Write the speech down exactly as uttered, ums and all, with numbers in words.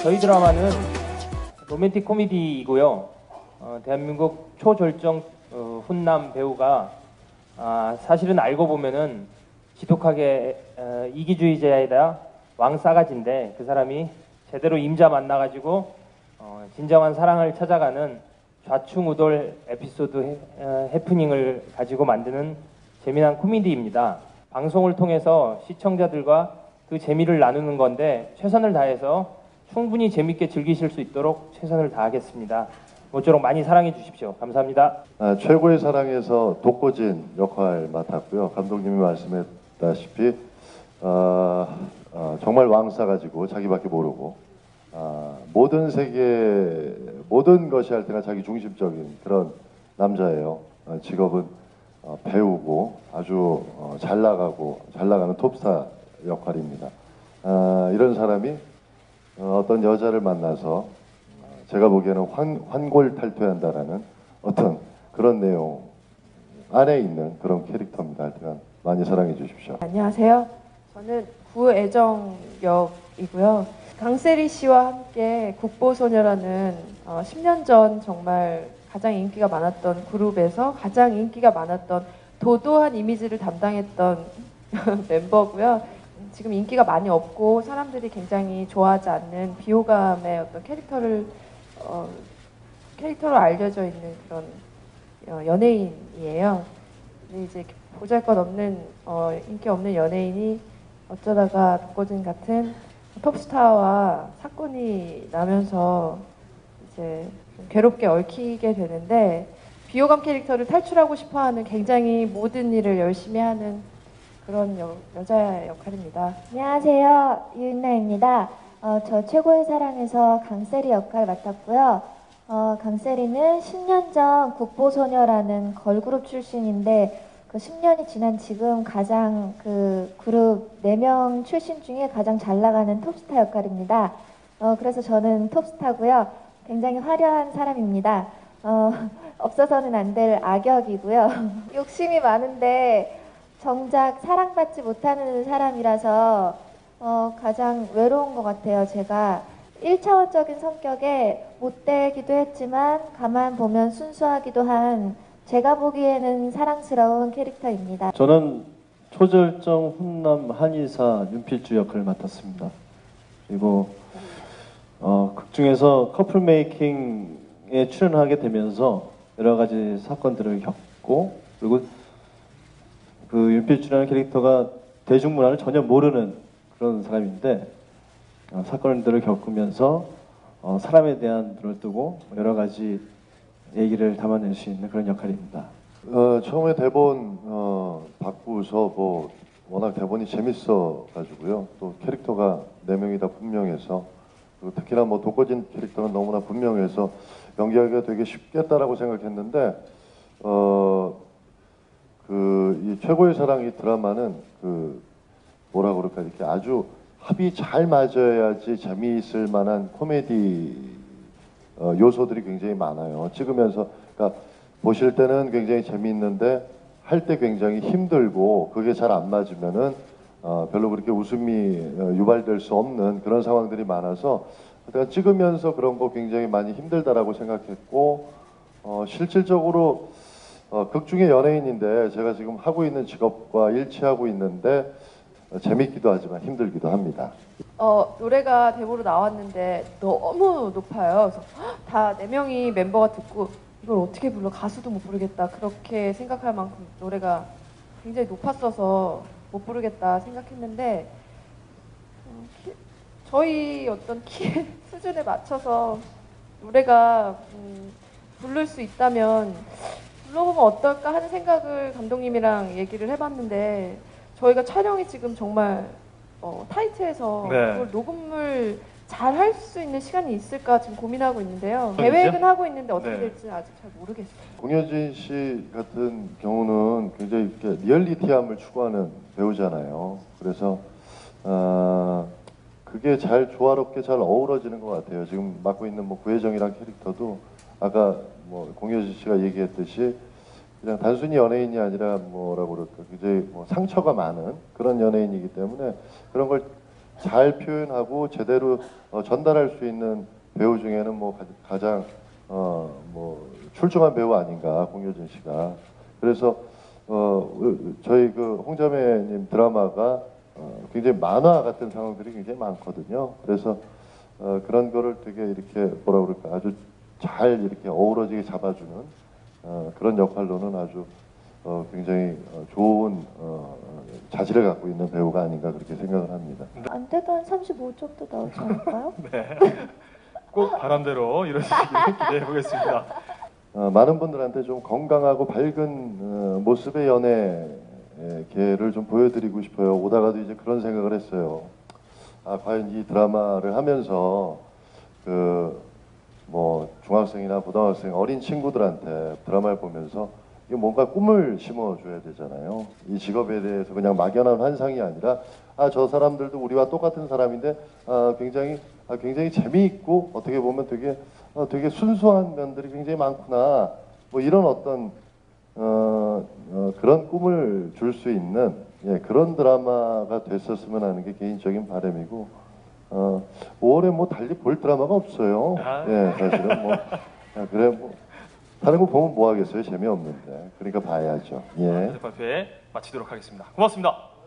저희 드라마는 로맨틱 코미디이고요. 어, 대한민국 초절정 어, 훈남 배우가 아, 사실은 알고 보면은 지독하게 어, 이기주의자이다 왕싸가지인데 그 사람이 제대로 임자 만나가지고 어, 진정한 사랑을 찾아가는 좌충우돌 에피소드 해, 어, 해프닝을 가지고 만드는 재미난 코미디입니다. 방송을 통해서 시청자들과 그 재미를 나누는 건데 최선을 다해서 충분히 재밌게 즐기실 수 있도록 최선을 다하겠습니다. 모쪼록 많이 사랑해 주십시오. 감사합니다. 아, 최고의 사랑에서 독고진 역할 맡았고요. 감독님이 말씀했다시피 어, 어, 정말 왕싸 가지고 자기밖에 모르고 어, 모든 세계 모든 것이 할 때가 자기 중심적인 그런 남자예요. 어, 직업은 어, 배우고 아주 어, 잘 나가고 잘 나가는 톱스타 역할입니다. 어, 이런 사람이 어, 어떤 여자를 만나서 제가 보기에는 환, 환골탈퇴한다라는 어떤 그런 내용 안에 있는 그런 캐릭터입니다. 하여튼 많이 사랑해 주십시오. 안녕하세요. 저는 구애정 역이고요. 강세리 씨와 함께 국보소녀라는 어, 십 년 전 정말 가장 인기가 많았던 그룹에서 가장 인기가 많았던 도도한 이미지를 담당했던 멤버고요. 지금 인기가 많이 없고 사람들이 굉장히 좋아하지 않는 비호감의 어떤 캐릭터를 어, 캐릭터로 알려져 있는 그런 어, 연예인이에요. 근데 이제 보잘것없는 어, 인기 없는 연예인이 어쩌다가 독고진 같은 톱스타와 사건이 나면서 이제 괴롭게 얽히게 되는데 비호감 캐릭터를 탈출하고 싶어하는 굉장히 모든 일을 열심히 하는 그런 여, 여자 역할입니다. 안녕하세요. 유인나입니다. 어, 저 최고의 사랑에서 강세리 역할 맡았고요. 어, 강세리는 십 년 전 국보소녀라는 걸그룹 출신인데 그 십 년이 지난 지금 가장 그 그룹 네 명 출신 중에 가장 잘 나가는 톱스타 역할입니다. 어, 그래서 저는 톱스타고요. 굉장히 화려한 사람입니다. 어, 없어서는 안 될 악역이고요. 욕심이 많은데 정작 사랑받지 못하는 사람이라서 어, 가장 외로운 것 같아요. 제가 일 차원적인 성격에 못되기도 했지만 가만 보면 순수하기도 한 제가 보기에는 사랑스러운 캐릭터입니다. 저는 초절정 훈남 한의사 윤필주 역할을 맡았습니다. 그리고 어, 극 중에서 커플 메이킹에 출연하게 되면서 여러 가지 사건들을 겪고 그리고 그 윤필주라는 캐릭터가 대중문화를 전혀 모르는 그런 사람인데 어, 사건들을 겪으면서 어, 사람에 대한 눈을 뜨고 여러 가지 얘기를 담아낼 수 있는 그런 역할입니다. 어, 처음에 대본 어, 바꾸서 뭐 워낙 대본이 재밌어 가지고요. 또 캐릭터가 네 명이 다 분명해서 그리고 특히나 뭐 독고진 캐릭터가 너무나 분명해서 연기하기가 되게 쉽겠다라고 생각했는데 어, 그 이 최고의 사랑 이 드라마는 그 뭐라 그럴까 이렇게 아주 합이 잘 맞아야지 재미있을 만한 코미디 어, 요소들이 굉장히 많아요. 찍으면서 그러니까 보실 때는 굉장히 재미있는데 할 때 굉장히 힘들고 그게 잘 안 맞으면은 어, 별로 그렇게 웃음이 어, 유발될 수 없는 그런 상황들이 많아서 제가 찍으면서 그런 거 굉장히 많이 힘들다라고 생각했고 어, 실질적으로 어, 극 중에 연예인인데 제가 지금 하고 있는 직업과 일치하고 있는데 어, 재밌기도 하지만 힘들기도 합니다. 어, 노래가 대보로 나왔는데 너무 높아요. 그래서 다 네 명이 멤버가 듣고 이걸 어떻게 불러 가수도 못 부르겠다 그렇게 생각할 만큼 노래가 굉장히 높았어서 못 부르겠다 생각했는데 어, 키, 저희 어떤 키 수준에 맞춰서 노래가 음, 부를 수 있다면 불러보면 어떨까 하는 생각을 감독님이랑 얘기를 해봤는데 저희가 촬영이 지금 정말 어, 타이트해서 네. 그걸 녹음을 잘 할 수 있는 시간이 있을까 지금 고민하고 있는데요. 계획은 하고 있는데 어떻게 네. 될지 아직 잘 모르겠어요. 공효진 씨 같은 경우는 굉장히 이렇게 리얼리티함을 추구하는 배우잖아요. 그래서 어, 그게 잘 조화롭게 잘 어우러지는 것 같아요. 지금 맡고 있는 뭐 구혜정이란 캐릭터도 아까 뭐 공효진 씨가 얘기했듯이 그냥 단순히 연예인이 아니라 뭐라고 그럴까 굉장히 뭐 상처가 많은 그런 연예인이기 때문에 그런 걸 잘 표현하고 제대로 어, 전달할 수 있는 배우 중에는 뭐 가- 가장 어, 뭐 출중한 배우 아닌가, 공효진 씨가. 그래서 어, 저희 그 홍자매님 드라마가 어, 굉장히 만화 같은 상황들이 굉장히 많거든요. 그래서 어, 그런 거를 되게 이렇게 뭐라 그럴까, 아주 잘 이렇게 어우러지게 잡아주는 어, 그런 역할로는 아주 어, 굉장히 어, 좋은 어, 자질을 갖고 있는 배우가 아닌가 그렇게 생각을 합니다. 안 돼도 한 삼십오 쪽도 나오지 않을까요? 네. 꼭 바람대로 이루어지기를 기대해 보겠습니다. 어, 많은 분들한테 좀 건강하고 밝은 어, 모습의 연애계를 좀 보여드리고 싶어요. 오다가도 이제 그런 생각을 했어요. 아, 과연 이 드라마를 하면서 그 뭐 중학생이나 고등학생 어린 친구들한테 드라마를 보면서 이게 뭔가 꿈을 심어줘야 되잖아요. 이 직업에 대해서 그냥 막연한 환상이 아니라 아, 저 사람들도 우리와 똑같은 사람인데 아, 굉장히 아, 굉장히 재미있고 어떻게 보면 되게 어, 되게 순수한 면들이 굉장히 많구나. 뭐 이런 어떤 어, 어, 그런 꿈을 줄 수 있는 예, 그런 드라마가 됐었으면 하는 게 개인적인 바람이고 어, 오월에 뭐 달리 볼 드라마가 없어요. 아. 예, 사실은 뭐 아, 그래 뭐 다른 거 보면 뭐 하겠어요. 재미없는데. 그러니까 봐야죠. 예. 발표회 마치도록 하겠습니다. 고맙습니다.